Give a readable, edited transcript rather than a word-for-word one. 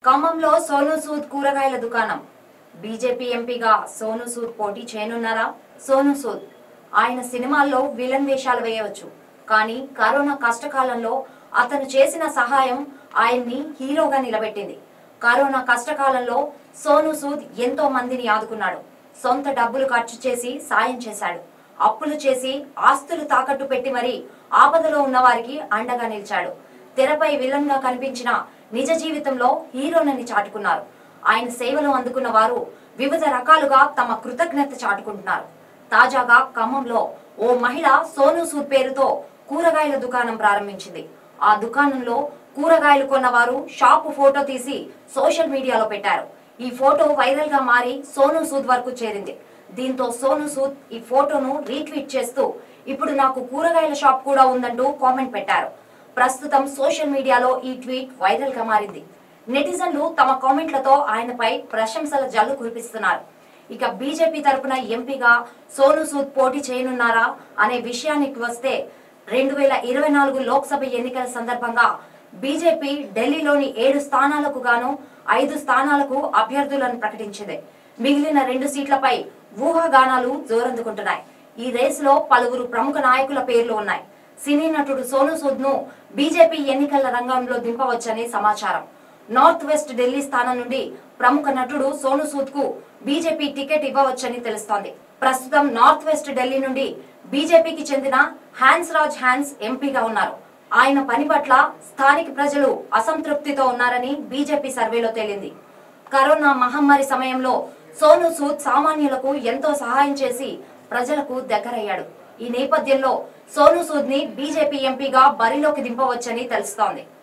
ఖమ్మంలో సోను సూద్ కూరగాయల దుకాణం. బీజేపీ ఎంపీగా సోను సూద్ పోటీ చేయనున్నారా? సోను సూద్ ఆయన సినిమాల్లో విలన్ వేషాలు వేయవచ్చు, కానీ కరోనా కష్టకాలంలో అతను చేసిన సహాయం ఆయన్ని హీరోగా నిలబెట్టింది. కరోనా కష్టకాలంలో సోను సూద్ ఎంతో మందిని ఆదుకున్నాడు. సొంత డబ్బులు ఖర్చు చేసి సాయం చేశాడు. అప్పులు చేసి ఆస్తులు తాకట్టు పెట్టి మరీ ఆపదలో ఉన్న వారికి అండగా నిలిచాడు. తెరపై విలన్ గా కనిపించిన నిజ జీవితంలో హీరోనని చాటుకున్నారు. ఆయన సేవలు అందుకున్న వారు వివిధ రకాలుగా తమ కృతజ్ఞత చాటుకుంటున్నారు. తాజాగా ఖమ్మంలో ఓ మహిళ సోను సూద్ పేరుతో కూరగాయల దుకాణం ప్రారంభించింది. ఆ దుకాణంలో కూరగాయలు కొన్న వారు షాపు ఫోటో తీసి సోషల్ మీడియాలో పెట్టారు. ఈ ఫోటో వైరల్ గా మారి సోను సూద్ వరకు చేరింది. దీంతో సోను సూద్ ఈ ఫోటోను రీట్వీట్ చేస్తూ ఇప్పుడు నాకు కూరగాయల షాప్ కూడా ఉందంటూ కామెంట్ పెట్టారు. ప్రస్తుతం సోషల్ మీడియాలో ఈ ట్వీట్ వైరల్ గా మారింది. నెటిజన్లు తమ కామెంట్లతో ఆయనపై ప్రశంసల జల్లు కురిపిస్తున్నారు. ఇక బీజేపీ తరపున ఎంపీగా సోను సూద్ పోటీ చేయనున్నారా అనే విషయానికి వస్తే 2024 లోక్సభ ఎన్నికల సందర్భంగా బీజేపీ ఢిల్లీలోని 7 స్థానాలకు గాను 5 స్థానాలకు అభ్యర్థులను ప్రకటించింది. మిగిలిన 2 సీట్లపై ఊహాగానాలు జోరందుకుంటున్నాయి. ఈ రేసులో పలువురు ప్రముఖ నాయకుల పేర్లు ఉన్నాయి. సినీ నటుడు సోను సూద్ ను బీజేపీ ఎన్నికల రంగంలో దింపవచ్చని సమాచారం. నార్త్ వెస్ట్ ఢిల్లీ స్థానం నుండి ప్రముఖ నటుడు సోను సూద్ కు బీజేపీ టికెట్ ఇవ్వవచ్చని తెలుస్తోంది. ప్రస్తుతం నార్త్ వెస్ట్ ఢిల్లీ నుండి బీజేపీకి చెందిన హ్యాన్స్ రాజ్ హ్యాన్స్ ఎంపీగా ఉన్నారు. ఆయన పని పట్ల స్థానిక ప్రజలు అసంతృప్తితో ఉన్నారని బీజేపీ సర్వేలో తేలింది. కరోనా మహమ్మారి సమయంలో సోను సూద్ సామాన్యులకు ఎంతో సహాయం చేసి ప్రజలకు దగ్గరయ్యాడు. ఈ నేపథ్యంలో సోను సూద్ ని బీజేపీ ఎంపీగా బరిలోకి దింపవచ్చని తెలుస్తోంది.